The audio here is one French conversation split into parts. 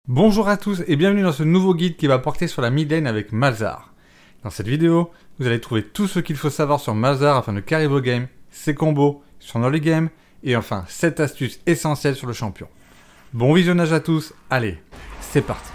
Bonjour à tous et bienvenue dans ce nouveau guide qui va porter sur la mid lane avec Malzahar. Dans cette vidéo, vous allez trouver tout ce qu'il faut savoir sur Malzahar afin de carry vos games, ses combos, son early game et enfin 7 astuces essentielles sur le champion. Bon visionnage à tous, allez, c'est parti.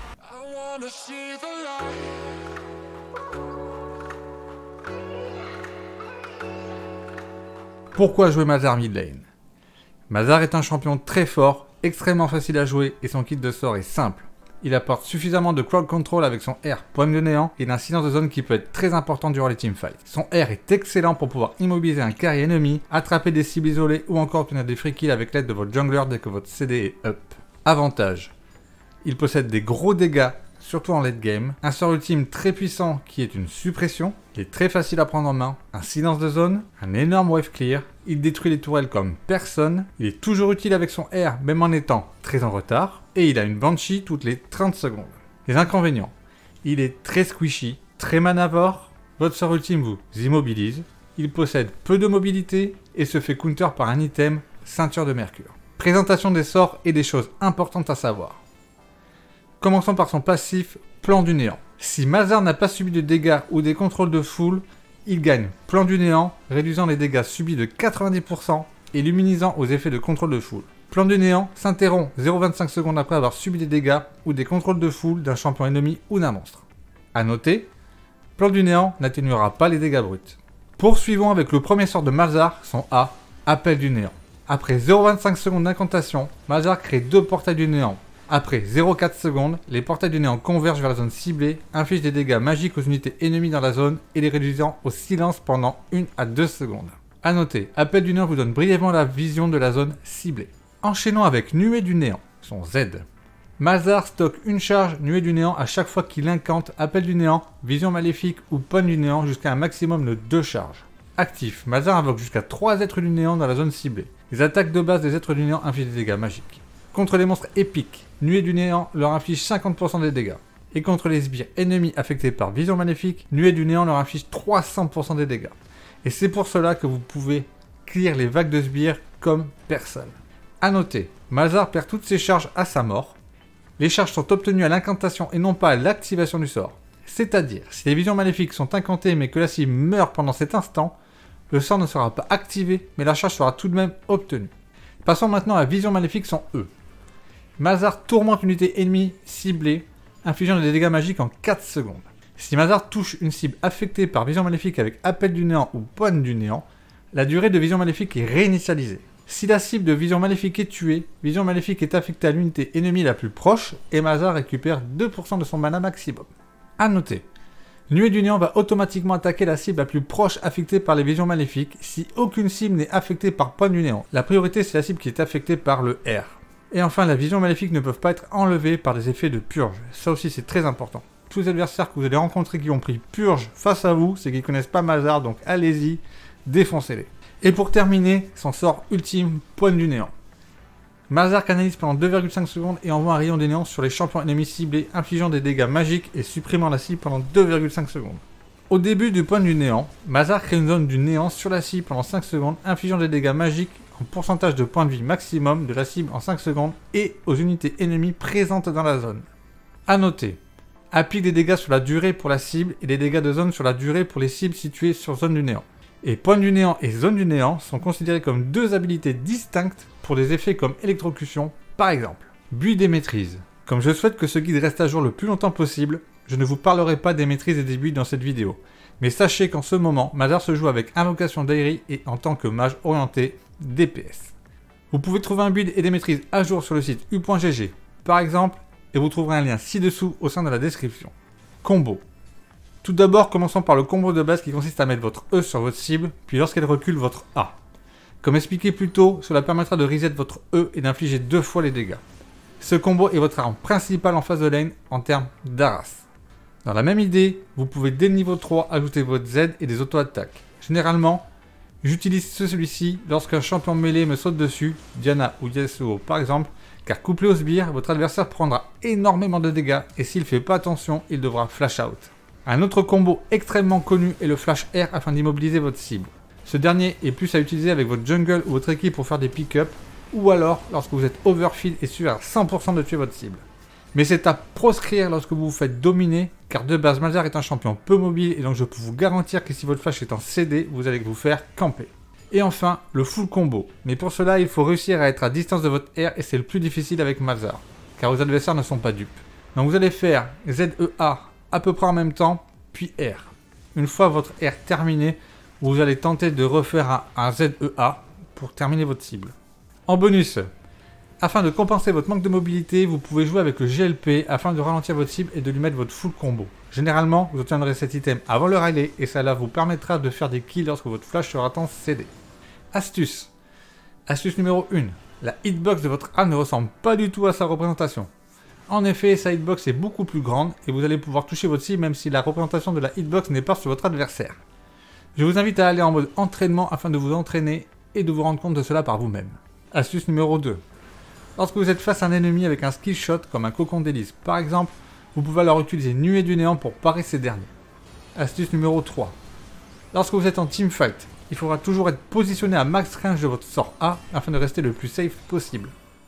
Pourquoi jouer Malzahar mid lane? Malzahar est un champion très fort, extrêmement facile à jouer et son kit de sort est simple. Il apporte suffisamment de crowd control avec son R poigne de néant et d'un silence de zone qui peut être très important durant les teamfights. Son R est excellent pour pouvoir immobiliser un carry ennemi, attraper des cibles isolées ou encore obtenir des free kills avec l'aide de votre jungler dès que votre CD est up. Avantage: il possède des gros dégâts, surtout en late game, un sort ultime très puissant qui est une suppression, il est très facile à prendre en main, un silence de zone, un énorme wave clear, il détruit les tourelles comme personne, il est toujours utile avec son R même en étant très en retard, et il a une Banshee toutes les 30 secondes. Les inconvénients: il est très squishy, très manavore, votre sort ultime vous immobilise, il possède peu de mobilité et se fait counter par un item, ceinture de mercure. Présentation des sorts et des choses importantes à savoir. Commençons par son passif, plan du néant. Si Malzahar n'a pas subi de dégâts ou des contrôles de full, il gagne plan du néant, réduisant les dégâts subis de 90% et l'immunisant aux effets de contrôle de full. Plan du néant s'interrompt 0,25 secondes après avoir subi des dégâts ou des contrôles de full d'un champion ennemi ou d'un monstre. A noter, plan du néant n'atténuera pas les dégâts bruts. Poursuivons avec le premier sort de Malzahar, son A, appel du néant. Après 0,25 secondes d'incantation, Malzahar crée 2 portails du néant. Après 0,4 secondes, les portails du néant convergent vers la zone ciblée, infligent des dégâts magiques aux unités ennemies dans la zone et les réduisant au silence pendant 1 à 2 secondes. A noter, appel du néant vous donne brièvement la vision de la zone ciblée. Enchaînons avec nuée du néant, son Z. Malzahar stocke une charge nuée du néant à chaque fois qu'il incante appel du néant, vision maléfique ou poigne du néant jusqu'à un maximum de 2 charges. Actif, Malzahar invoque jusqu'à 3 êtres du néant dans la zone ciblée. Les attaques de base des êtres du néant infligent des dégâts magiques. Contre les monstres épiques, nuée du néant leur inflige 50% des dégâts. Et contre les sbires ennemis affectés par vision maléfique, nuée du néant leur inflige 300% des dégâts. Et c'est pour cela que vous pouvez clear les vagues de sbires comme personne. A noter, Malzahar perd toutes ses charges à sa mort. Les charges sont obtenues à l'incantation et non pas à l'activation du sort. C'est-à-dire, si les visions maléfiques sont incantées mais que la cible meurt pendant cet instant, le sort ne sera pas activé mais la charge sera tout de même obtenue. Passons maintenant à vision maléfique, son E. Malzahar tourmente une unité ennemie ciblée, infligeant des dégâts magiques en 4 secondes. Si Malzahar touche une cible affectée par vision maléfique avec appel du néant ou poigne du néant, la durée de vision maléfique est réinitialisée. Si la cible de vision maléfique est tuée, vision maléfique est affectée à l'unité ennemie la plus proche et Malzahar récupère 2% de son mana maximum. A noter, nuée du néant va automatiquement attaquer la cible la plus proche affectée par les visions maléfiques si aucune cible n'est affectée par poigne du néant. La priorité c'est la cible qui est affectée par le R. Et enfin, la vision maléfique ne peuvent pas être enlevées par des effets de purge. Ça aussi, c'est très important. Tous les adversaires que vous allez rencontrer qui ont pris purge face à vous, c'est qu'ils connaissent pas Malzahar, donc allez-y, défoncez-les. Et pour terminer, son sort ultime, poigne du néant. Malzahar canalise pendant 2,5 secondes et envoie un rayon de néant sur les champions ennemis ciblés, infligeant des dégâts magiques et supprimant la cible pendant 2,5 secondes. Au début du poigne du néant, Malzahar crée une zone du néant sur la cible pendant 5 secondes, infligeant des dégâts magiques en pourcentage de points de vie maximum de la cible en 5 secondes et aux unités ennemies présentes dans la zone. A noter, applique des dégâts sur la durée pour la cible et des dégâts de zone sur la durée pour les cibles situées sur zone du néant. Et poigne du néant et zone du néant sont considérés comme 2 habilités distinctes pour des effets comme électrocution, par exemple. Build des maîtrises. Comme je souhaite que ce guide reste à jour le plus longtemps possible, je ne vous parlerai pas des maîtrises et des builds dans cette vidéo. Mais sachez qu'en ce moment, Malzahar se joue avec Invocation d'Aerie et en tant que mage orienté DPS. Vous pouvez trouver un build et des maîtrises à jour sur le site u.gg par exemple, et vous trouverez un lien ci-dessous au sein de la description. Combo. Tout d'abord, commençons par le combo de base qui consiste à mettre votre E sur votre cible, puis lorsqu'elle recule, votre A. Comme expliqué plus tôt, cela permettra de reset votre E et d'infliger 2 fois les dégâts. Ce combo est votre arme principale en phase de lane en termes d'Aras. Dans la même idée, vous pouvez dès le niveau 3 ajouter votre Z et des auto-attaques. Généralement, j'utilise celui-ci lorsqu'un champion mêlé me saute dessus, Diana ou Yasuo par exemple, car couplé au sbire, votre adversaire prendra énormément de dégâts et s'il fait pas attention, il devra flash out. Un autre combo extrêmement connu est le flash R afin d'immobiliser votre cible. Ce dernier est plus à utiliser avec votre jungle ou votre équipe pour faire des pick-up, ou alors lorsque vous êtes overfeed et sûr à 100% de tuer votre cible. Mais c'est à proscrire lorsque vous vous faites dominer, car de base Malzahar est un champion peu mobile et donc je peux vous garantir que si votre flash est en CD, vous allez vous faire camper. Et enfin, le full combo. Mais pour cela, il faut réussir à être à distance de votre R et c'est le plus difficile avec Malzahar, car vos adversaires ne sont pas dupes. Donc vous allez faire ZEA à peu près en même temps, puis R. Une fois votre R terminé, vous allez tenter de refaire un ZEA pour terminer votre cible. En bonus, afin de compenser votre manque de mobilité, vous pouvez jouer avec le GLP afin de ralentir votre cible et de lui mettre votre full combo. Généralement, vous obtiendrez cet item avant le rallye et cela vous permettra de faire des kills lorsque votre flash sera en CD. Astuce. Astuce numéro 1. La hitbox de votre A ne ressemble pas du tout à sa représentation. En effet, sa hitbox est beaucoup plus grande et vous allez pouvoir toucher votre cible même si la représentation de la hitbox n'est pas sur votre adversaire. Je vous invite à aller en mode entraînement afin de vous entraîner et de vous rendre compte de cela par vous-même. Astuce numéro 2. Lorsque vous êtes face à un ennemi avec un skill shot comme un cocon d'hélice par exemple, vous pouvez alors utiliser Nuée du Néant pour parer ces derniers. Astuce numéro 3. Lorsque vous êtes en teamfight, il faudra toujours être positionné à max range de votre sort A afin de rester le plus safe possible.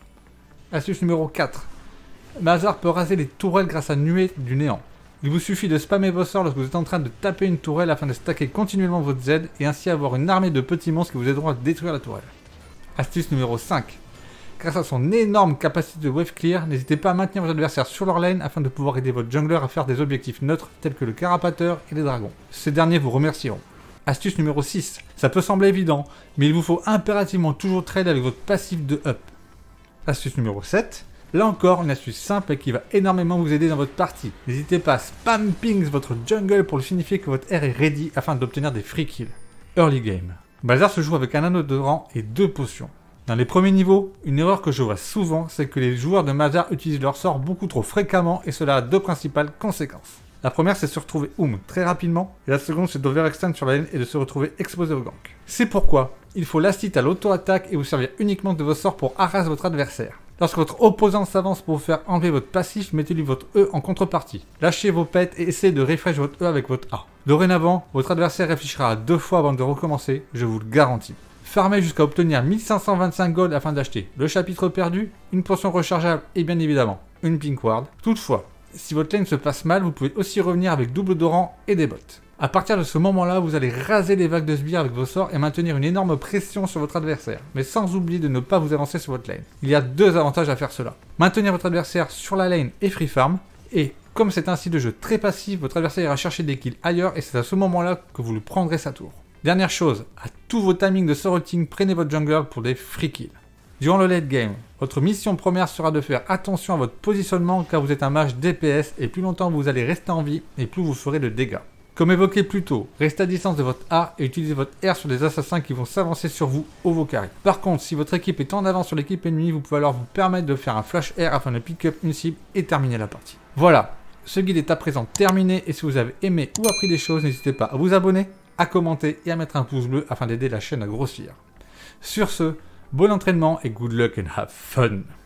Astuce numéro 4. Malzahar peut raser les tourelles grâce à Nuée du Néant. Il vous suffit de spammer vos sorts lorsque vous êtes en train de taper une tourelle afin de stacker continuellement votre Z et ainsi avoir une armée de petits monstres qui vous aideront à détruire la tourelle. Astuce numéro 5. Grâce à son énorme capacité de wave clear, n'hésitez pas à maintenir vos adversaires sur leur lane afin de pouvoir aider votre jungler à faire des objectifs neutres tels que le carapateur et les dragons. Ces derniers vous remercieront. Astuce numéro 6. Ça peut sembler évident, mais il vous faut impérativement toujours trade avec votre passif de up. Astuce numéro 7. Là encore, une astuce simple et qui va énormément vous aider dans votre partie. N'hésitez pas à spam pings votre jungle pour lui signifier que votre R est ready afin d'obtenir des free kills. Early game. Malzahar se joue avec un anneau de rang et 2 potions. Dans les premiers niveaux, une erreur que je vois souvent, c'est que les joueurs de Malzahar utilisent leur sort beaucoup trop fréquemment et cela a 2 principales conséquences. La première, c'est de se retrouver très rapidement, et la seconde, c'est d'overextend sur la lane et de se retrouver exposé au gank. C'est pourquoi il faut last hit à l'auto-attaque et vous servir uniquement de vos sorts pour harass votre adversaire. Lorsque votre opposant s'avance pour vous faire enlever votre passif, mettez-lui votre E en contrepartie. Lâchez vos pets et essayez de refresh votre E avec votre A. Dorénavant, votre adversaire réfléchira à 2 fois avant de recommencer, je vous le garantis. Farmez jusqu'à obtenir 1525 gold afin d'acheter le chapitre perdu, une potion rechargeable et bien évidemment une pink ward. Toutefois, si votre lane se passe mal, vous pouvez aussi revenir avec double d'oran et des bots. A partir de ce moment-là, vous allez raser les vagues de sbires avec vos sorts et maintenir une énorme pression sur votre adversaire, mais sans oublier de ne pas vous avancer sur votre lane. Il y a 2 avantages à faire cela. Maintenir votre adversaire sur la lane et free farm, et comme c'est un style de jeu très passif, votre adversaire ira chercher des kills ailleurs et c'est à ce moment-là que vous lui prendrez sa tour. Dernière chose, à tous vos timings de sorting, prenez votre jungler pour des free kills. Durant le late game, votre mission première sera de faire attention à votre positionnement car vous êtes un mage DPS et plus longtemps vous allez rester en vie et plus vous ferez de dégâts. Comme évoqué plus tôt, restez à distance de votre A et utilisez votre R sur des assassins qui vont s'avancer sur vous au vos carrés. Par contre, si votre équipe est en avance sur l'équipe ennemie, vous pouvez alors vous permettre de faire un flash R afin de pick up une cible et terminer la partie. Voilà, ce guide est à présent terminé et si vous avez aimé ou appris des choses, n'hésitez pas à vous abonner, à commenter et à mettre un pouce bleu afin d'aider la chaîne à grossir. Sur ce, bon entraînement et good luck and have fun!